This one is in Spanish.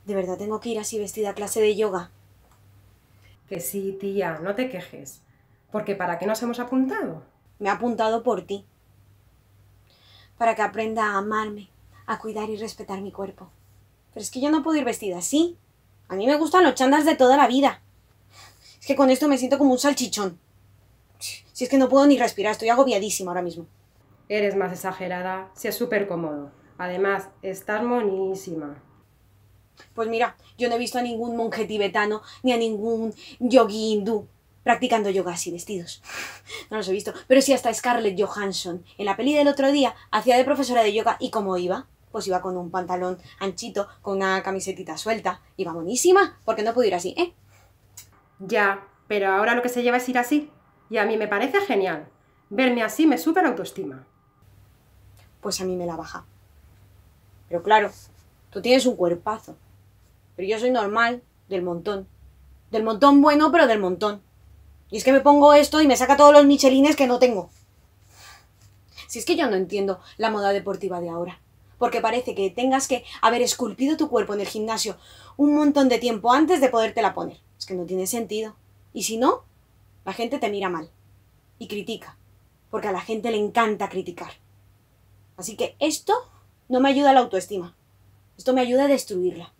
¿De verdad tengo que ir así vestida a clase de yoga? Que sí, tía, no te quejes. Porque ¿para qué nos hemos apuntado? Me he apuntado por ti. Para que aprenda a amarme, a cuidar y respetar mi cuerpo. Pero es que yo no puedo ir vestida así. A mí me gustan los chandas de toda la vida. Es que con esto me siento como un salchichón. Si es que no puedo ni respirar, estoy agobiadísima ahora mismo. Eres más exagerada, si es súper cómodo. Además, estás monísima. Pues mira, yo no he visto a ningún monje tibetano ni a ningún yogi hindú practicando yoga así vestidos. No los he visto. Pero sí hasta Scarlett Johansson. En la peli del otro día hacía de profesora de yoga y ¿cómo iba? Pues iba con un pantalón anchito, con una camisetita suelta. Iba buenísima, porque no puedo ir así, ¿eh? Ya, pero ahora lo que se lleva es ir así. Y a mí me parece genial. Verme así me sube la autoestima. Pues a mí me la baja. Pero claro, tú tienes un cuerpazo. Pero yo soy normal, del montón. Del montón bueno, pero del montón. Y es que me pongo esto y me saca todos los michelines que no tengo. Si es que yo no entiendo la moda deportiva de ahora. Porque parece que tengas que haber esculpido tu cuerpo en el gimnasio un montón de tiempo antes de podértela poner. Es que no tiene sentido. Y si no, la gente te mira mal. Y critica. Porque a la gente le encanta criticar. Así que esto no me ayuda a la autoestima. Esto me ayuda a destruirla.